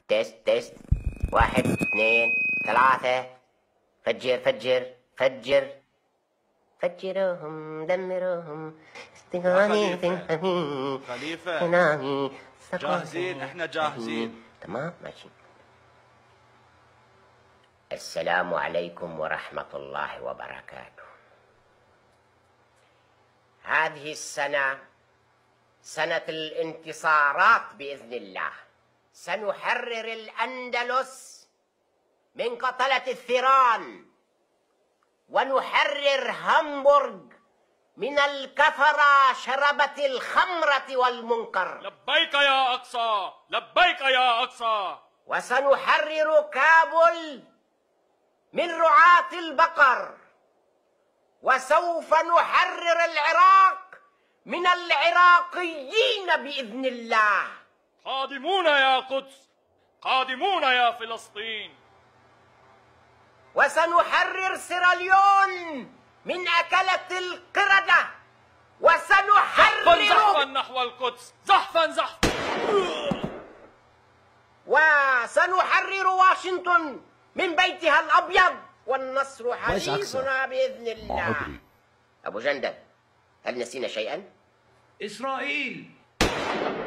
تيست تيست، 1 2 3. فجر فجر فجر، فجروهم دمروهم استغاني خليفة جاهزين، احنا جاهزين. تمام ماشي. السلام عليكم ورحمة الله وبركاته. هذه السنة سنة الانتصارات بإذن الله. سنحرر الأندلس من قتلة الثيران، ونحرر هامبورغ من الكفرة شربة الخمرة والمنكر. لبيك يا أقصى، لبيك يا أقصى. وسنحرر كابول من رعاة البقر، وسوف نحرر العراق من العراقيين بإذن الله. قادمون يا قدس، قادمون يا فلسطين. وسنحرر سيراليون من أكلة القردة، وسنحرر زحفا نحو القدس، زحفا زحفا. وسنحرر واشنطن من بيتها الأبيض، والنصر حديثنا بإذن الله. أبو جندل، هل نسينا شيئا؟ إسرائيل